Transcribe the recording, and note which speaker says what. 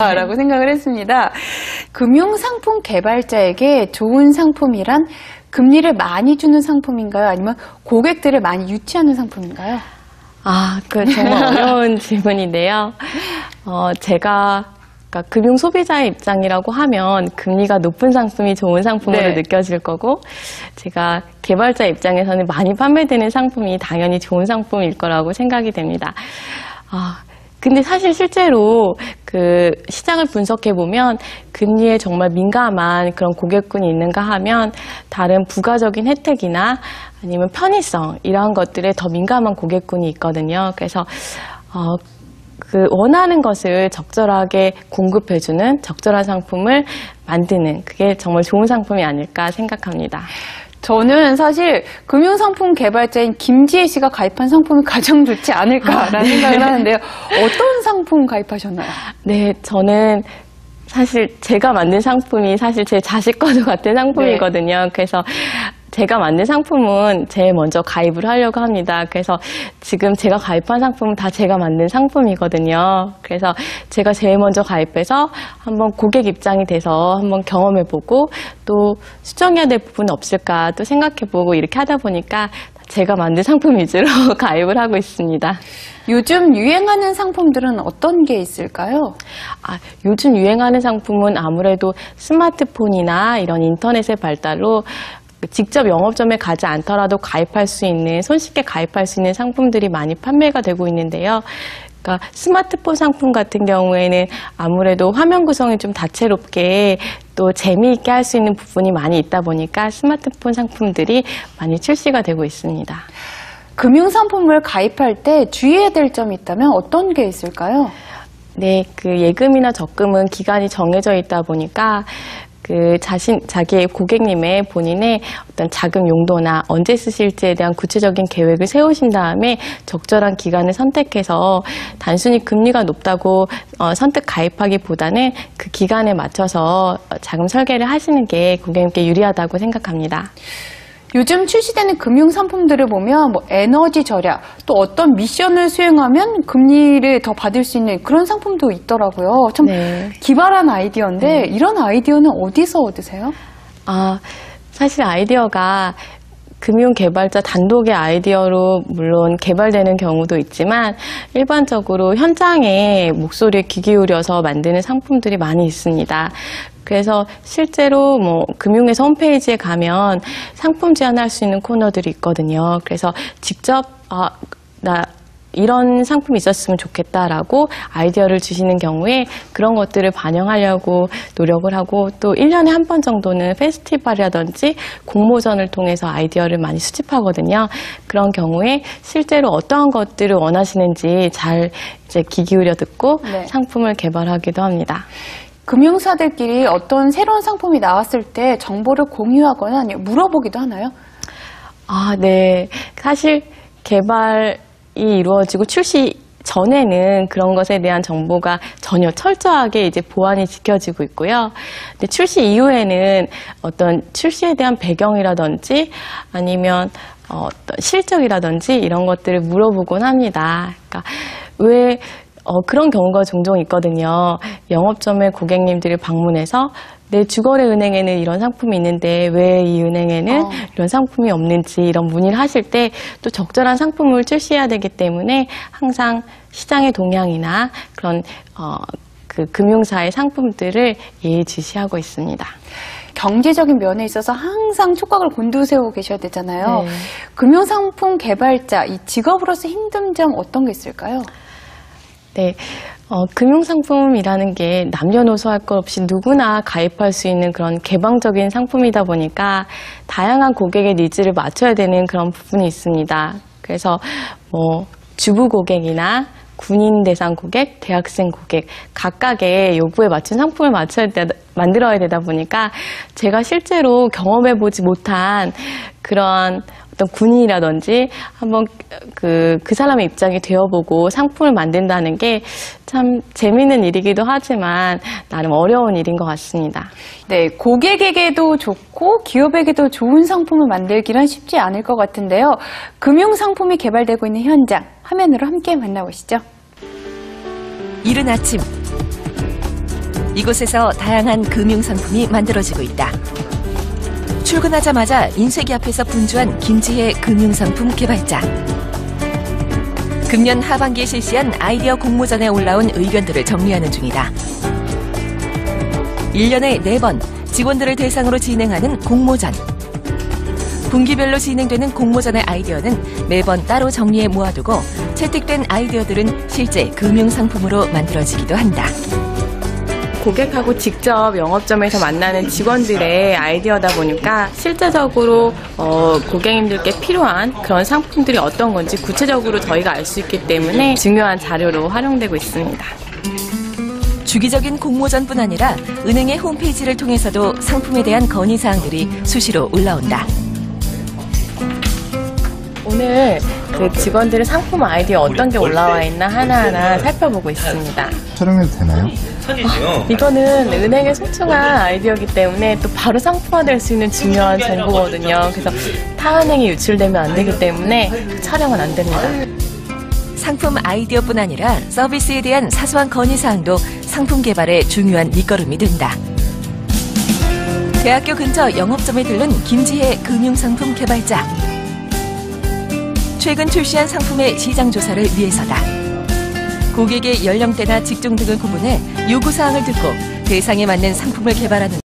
Speaker 1: 라고 생각을 했습니다. 금융상품 개발자에게 좋은 상품이란 금리를 많이 주는 상품인가요? 아니면 고객들을 많이 유치하는 상품인가요?
Speaker 2: 그 정말 어려운 질문인데요. 제가 그러니까 금융 소비자의 입장이라고 하면 금리가 높은 상품이 좋은 상품으로 느껴질 거고, 제가 개발자 입장에서는 많이 판매되는 상품이 당연히 좋은 상품일 거라고 생각이 됩니다. 근데 사실 실제로 그 시장을 분석해 보면 금리에 정말 민감한 그런 고객군이 있는가 하면 다른 부가적인 혜택이나 아니면 편의성 이러한 것들에 더 민감한 고객군이 있거든요. 그래서 그 원하는 것을 적절하게 공급해주는 적절한 상품을 만드는, 그게 정말 좋은 상품이 아닐까 생각합니다.
Speaker 1: 저는 사실 금융상품 개발자인 김지혜 씨가 가입한 상품이 가장 좋지 않을까라는 생각을 하는데요. 어떤 상품 가입하셨나요? 네,
Speaker 2: 저는 사실 제가 만든 상품이 사실 제 자식과도 같은 상품이거든요. 그래서 제가 만든 상품은 제일 먼저 가입을 하려고 합니다. 그래서 지금 제가 가입한 상품은 다 제가 만든 상품이거든요. 그래서 제가 제일 먼저 가입해서 한번 고객 입장이 돼서 한번 경험해보고, 또 수정해야 될 부분이 없을까 또 생각해보고, 이렇게 하다 보니까 제가 만든 상품 위주로 가입을 하고 있습니다.
Speaker 1: 요즘 유행하는 상품들은 어떤 게 있을까요?
Speaker 2: 요즘 유행하는 상품은 아무래도 스마트폰이나 이런 인터넷의 발달로 직접 영업점에 가지 않더라도 가입할 수 있는, 손쉽게 가입할 수 있는 상품들이 많이 판매가 되고 있는데요. 그러니까 스마트폰 상품 같은 경우에는 아무래도 화면 구성이 좀 다채롭게 또 재미있게 할 수 있는 부분이 많이 있다 보니까 스마트폰 상품들이 많이 출시가 되고 있습니다.
Speaker 1: 금융상품을 가입할 때 주의해야 될 점이 있다면 어떤 게 있을까요?
Speaker 2: 네, 그 예금이나 적금은 기간이 정해져 있다 보니까 자기의 고객님의 본인의 어떤 자금 용도나 언제 쓰실지에 대한 구체적인 계획을 세우신 다음에 적절한 기간을 선택해서 단순히 금리가 높다고 선뜻 가입하기보다는 그 기간에 맞춰서 자금 설계를 하시는 게 고객님께 유리하다고 생각합니다.
Speaker 1: 요즘 출시되는 금융상품들을 보면 에너지 절약, 또 어떤 미션을 수행하면 금리를 더 받을 수 있는 그런 상품도 있더라고요. 참 기발한 아이디어인데 이런 아이디어는 어디서 얻으세요?
Speaker 2: 사실 아이디어가 금융 개발자 단독의 아이디어로 물론 개발되는 경우도 있지만, 일반적으로 현장에 목소리에 귀 기울여서 만드는 상품들이 많이 있습니다. 그래서 실제로 금융회사 홈페이지에 가면 상품 제안할 수 있는 코너들이 있거든요. 그래서 직접 나 이런 상품이 있었으면 좋겠다라고 아이디어를 주시는 경우에 그런 것들을 반영하려고 노력을 하고, 또 1년에 한 번 정도는 페스티벌이라든지 공모전을 통해서 아이디어를 많이 수집하거든요. 그런 경우에 실제로 어떠한 것들을 원하시는지 잘 귀 기울여 듣고 상품을 개발하기도 합니다.
Speaker 1: 금융사들끼리 어떤 새로운 상품이 나왔을 때 정보를 공유하거나 아니면 물어보기도 하나요?
Speaker 2: 네. 사실 개발이 이루어지고 출시 전에는 그런 것에 대한 정보가 전혀 철저하게 보안이 지켜지고 있고요. 근데 출시 이후에는 어떤 출시에 대한 배경이라든지 아니면 어떤 실적이라든지 이런 것들을 물어보곤 합니다. 그러니까 왜 그런 경우가 종종 있거든요. 영업점에 고객님들이 방문해서 내 주거래 은행에는 이런 상품이 있는데 왜 이 은행에는 이런 상품이 없는지 이런 문의를 하실 때 또 적절한 상품을 출시해야 되기 때문에 항상 시장의 동향이나 그런 그 금융사의 상품들을 예의주시하고 있습니다.
Speaker 1: 경제적인 면에 있어서 항상 촉각을 곤두세우고 계셔야 되잖아요. 금융상품 개발자, 이 직업으로서 힘든 점 어떤 게 있을까요?
Speaker 2: 네, 금융상품이라는 게 남녀노소 할 것 없이 누구나 가입할 수 있는 그런 개방적인 상품이다 보니까 다양한 고객의 니즈를 맞춰야 되는 그런 부분이 있습니다. 그래서 주부 고객이나 군인 대상 고객, 대학생 고객 각각의 요구에 맞춘 상품을 만들어야 되다 보니까 제가 실제로 경험해보지 못한 그런 어떤 군인이라든지 한번 그 사람의 입장이 되어보고 상품을 만든다는 게 참 재미있는 일이기도 하지만 나름 어려운 일인 것 같습니다.
Speaker 1: 네, 고객에게도 좋고 기업에게도 좋은 상품을 만들기란 쉽지 않을 것 같은데요. 금융상품이 개발되고 있는 현장, 화면으로 함께 만나보시죠.
Speaker 3: 이른 아침 이곳에서 다양한 금융상품이 만들어지고 있다. 출근하자마자 인쇄기 앞에서 분주한 김지혜 금융상품 개발자. 금년 하반기에 실시한 아이디어 공모전에 올라온 의견들을 정리하는 중이다. 1년에 4번 직원들을 대상으로 진행하는 공모전. 분기별로 진행되는 공모전의 아이디어는 매번 따로 정리해 모아두고 채택된 아이디어들은 실제 금융상품으로 만들어지기도 한다.
Speaker 2: 고객하고 직접 영업점에서 만나는 직원들의 아이디어다 보니까 실제적으로 고객님들께 필요한 그런 상품들이 어떤 건지 구체적으로 저희가 알 수 있기 때문에 중요한 자료로 활용되고 있습니다.
Speaker 3: 주기적인 공모전뿐 아니라 은행의 홈페이지를 통해서도 상품에 대한 건의사항들이 수시로 올라온다.
Speaker 2: 오늘 그 직원들의 상품 아이디어 어떤 게 올라와 있나 하나하나 살펴보고 있습니다.
Speaker 4: 촬영해도 되나요?
Speaker 2: 이거는 은행의 소중한 아이디어이기 때문에 또 바로 상품화될 수 있는 중요한 정보거든요. 그래서 타은행에 유출되면 안 되기 때문에 촬영은 안 됩니다.
Speaker 3: 상품 아이디어뿐 아니라 서비스에 대한 사소한 건의사항도 상품 개발의 중요한 밑거름이 된다. 대학교 근처 영업점에 들른 김지혜 금융상품 개발자. 최근 출시한 상품의 시장 조사를 위해서다. 고객의 연령대나 직종 등을 구분해 요구사항을 듣고 대상에 맞는 상품을 개발하는